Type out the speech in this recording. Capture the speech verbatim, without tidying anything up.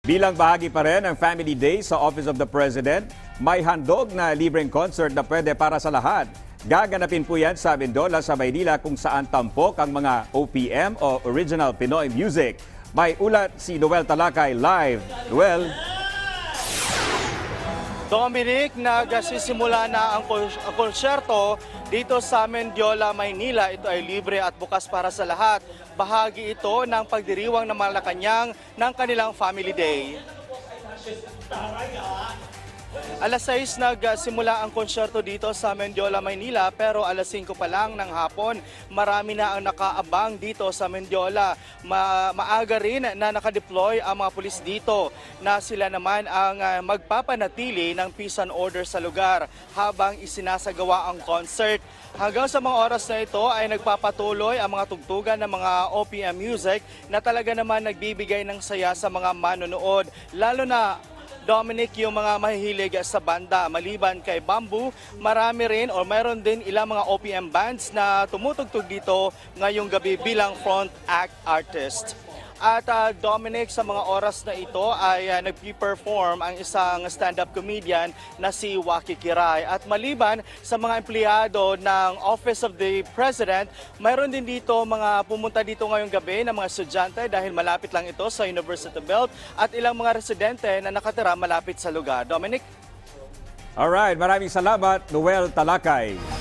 Bilang bahagi pa rin ng Family Day sa Office of the President, may handog na libreng concert na pwede para sa lahat. Gaganapin po yan sa Mendola sa Maynila kung saan tampok ang mga O P M o Original Pinoy Music. May ulat si Noel Talakay live. Noel? Dominic, nagsisimula na ang konsyerto dito sa Mendiola, Maynila. Ito ay libre at bukas para sa lahat. Bahagi ito ng pagdiriwang ng Malacanang ng kanilang Family Day. Alas sais nagsimula ang konsyerto dito sa Mendiola, Maynila, pero alas singko pa lang ng hapon, marami na ang nakaabang dito sa Mendiola. Ma maaga rin na nakadeploy ang mga pulis dito na sila naman ang magpapanatili ng peace and order sa lugar habang isinasagawa ang concert. Hanggang sa mga oras na ito ay nagpapatuloy ang mga tugtugan ng mga O P M music na talaga naman nagbibigay ng saya sa mga manonood, lalo na Dominic, yung mga mahihilig sa banda. Maliban kay Bamboo, marami rin o mayroon din ilang mga O P M bands na tumutugtog dito ngayong gabi bilang front act artist. At uh, Dominic, sa mga oras na ito ay uh, nag-perform ang isang stand-up comedian na si Waki Kiray. At maliban sa mga empleyado ng Office of the President, mayroon din dito mga pumunta dito ngayong gabi ng mga estudyante dahil malapit lang ito sa University Belt at ilang mga residente na nakatira malapit sa lugar. Dominic? Alright, maraming salamat, Noel Talakay.